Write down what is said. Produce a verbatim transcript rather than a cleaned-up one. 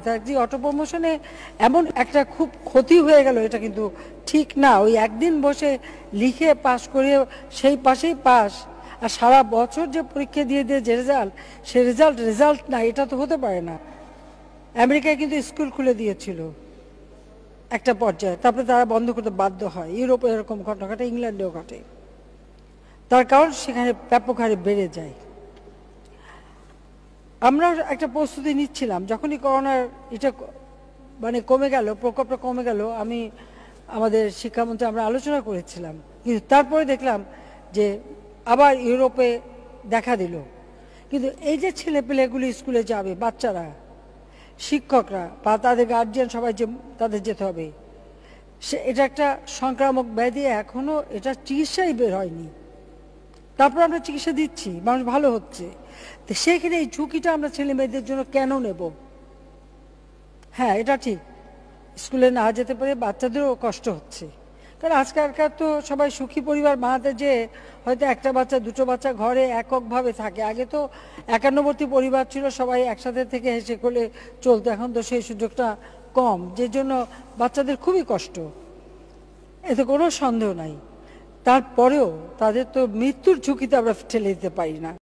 যে অটো প্রমোশনে এমন একটা খুব ক্ষতি হয়ে গেল, এটা কিন্তু ঠিক না। ওই একদিন বসে লিখে পাশ করে সেই পাশেই পাস, আর সারা বছর যে পরীক্ষা দিয়ে দিয়ে যে রেজাল্ট, সে রেজাল্ট রেজাল্ট না, এটা তো হতে পারে না। আমেরিকায় কিন্তু স্কুল খুলে দিয়েছিল একটা পর্যায়ে, তারপরে তারা বন্ধ করতে বাধ্য হয়। ইউরোপে এরকম ঘটনা ঘটে, ইংল্যান্ডেও ঘটে। তার কারণ সেখানে ব্যাপক হারে বেড়ে যায়। আমরা একটা প্রস্তুতি নিচ্ছিলাম, যখনই করোনার এটা মানে কমে গেল, প্রকোপটা কমে গেল, আমি আমাদের শিক্ষামন্ত্রী আমরা আলোচনা করেছিলাম। কিন্তু তারপরে দেখলাম যে আবার ইউরোপে দেখা দিল। কিন্তু এই যে ছেলেপেলেগুলি স্কুলে যাবে, বাচ্চারা, শিক্ষকরা বা তাদের গার্জিয়ান সবাই যে তাদের যেতে হবে, সে এটা একটা সংক্রামক ব্যাধি, এখনো এটা চিকিৎসাই বের হয়নি। তারপর আমরা চিকিৎসা দিচ্ছি, মানুষ ভালো হচ্ছে। তো সেখানে এই ঝুঁকিটা আমরা ছেলে মেয়েদের জন্য কেন নেব? হ্যাঁ, এটা ঠিক, স্কুলে না যেতে পারে বাচ্চাদেরও কষ্ট হচ্ছে। কারণ আজকালকার তো সবাই সুখী পরিবার বানাতে, যে হয়তো একটা বাচ্চা দুটো বাচ্চা ঘরে এককভাবে থাকে। আগে তো একান্নবর্তী পরিবার ছিল, সবাই একসাথে থেকে হেসে খেলে চলতো। এখন তো সেই সুযোগটা কম, যে জন্য বাচ্চাদের খুবই কষ্ট, এতে কোনো সন্দেহ নাই। তারপরেও তাদের তো মৃত্যুর ঝুঁকিতে আমরা ঠেলে দিতে পারি না।